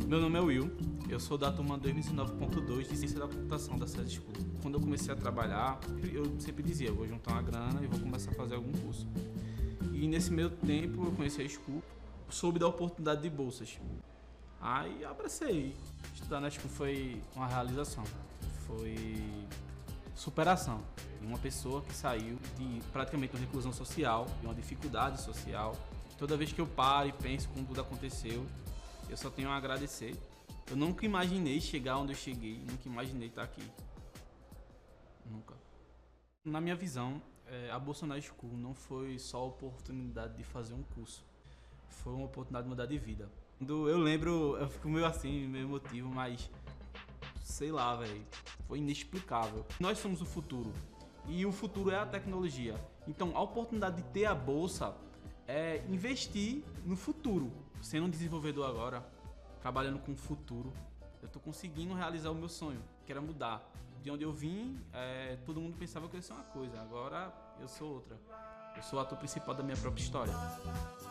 Meu nome é Will, eu sou da turma 2019.2 de Ciência da Computação da SESI School. Quando eu comecei a trabalhar, eu sempre dizia, vou juntar uma grana e vou começar a fazer algum curso. E nesse meio tempo eu conheci a School, soube da oportunidade de bolsas. Aí abracei. Estudar na School foi uma realização, foi superação. Uma pessoa que saiu de praticamente uma reclusão social, de uma dificuldade social. Toda vez que eu paro e penso como tudo aconteceu, eu só tenho a agradecer. Eu nunca imaginei chegar onde eu cheguei, nunca imaginei estar aqui. Nunca. Na minha visão, a Bolsa na School não foi só a oportunidade de fazer um curso. Foi uma oportunidade de mudar de vida. Quando eu lembro, eu fico meio assim, meio emotivo, mas sei lá, velho, foi inexplicável. Nós somos o futuro e o futuro é a tecnologia. Então, a oportunidade de ter a bolsa é investir no futuro. Sendo um desenvolvedor agora, trabalhando com o futuro, eu tô conseguindo realizar o meu sonho, que era mudar. De onde eu vim, todo mundo pensava que eu ia ser uma coisa, agora eu sou outra. Eu sou o ator principal da minha própria história.